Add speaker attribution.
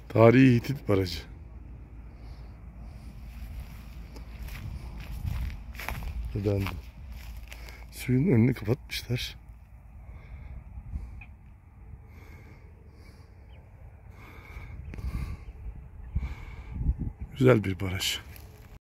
Speaker 1: Tarihi Hitit Barajı. Neden? Suyun önünü kapatmışlar. Güzel bir baraj.